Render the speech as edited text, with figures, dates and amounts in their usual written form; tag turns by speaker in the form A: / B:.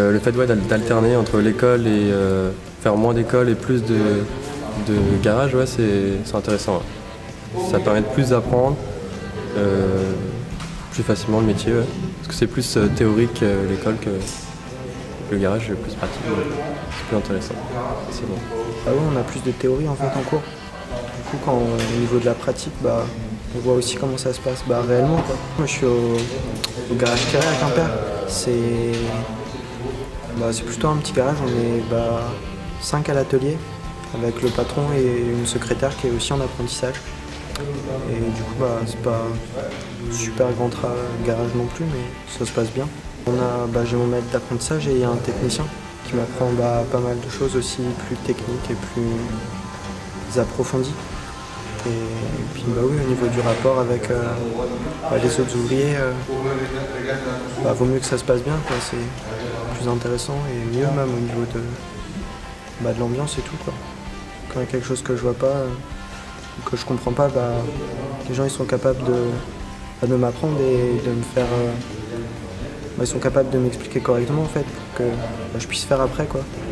A: le fait d'alterner entre l'école et faire moins d'école et plus de garage, ouais, c'est intéressant. Ouais. Ça permet de plus apprendre plus facilement le métier, ouais. Parce que c'est plus théorique l'école que le garage, est plus pratique. C'est plus intéressant. C'est bon.
B: Ah oui, on a plus de théorie en fait en cours. Du coup, au niveau de la pratique, on voit aussi comment ça se passe réellement, quoi. Moi, je suis au garage Carré à Quimper. C'est plutôt un petit garage. On est 5 à l'atelier, avec le patron et une secrétaire qui est aussi en apprentissage. Et du coup, c'est pas super grand garage non plus, mais ça se passe bien. J'ai mon maître d'apprentissage et il y a un technicien qui m'apprend pas mal de choses aussi plus techniques et plus approfondies. Et puis oui, au niveau du rapport avec les autres ouvriers, vaut mieux que ça se passe bien, quoi. C'est plus intéressant et mieux même au niveau de l'ambiance et tout, quoi. Quand il y a quelque chose que je vois pas, que je comprends pas, les gens ils sont capables de m'apprendre et de me faire... ils sont capables de m'expliquer correctement en fait, pour que je puisse faire après, quoi.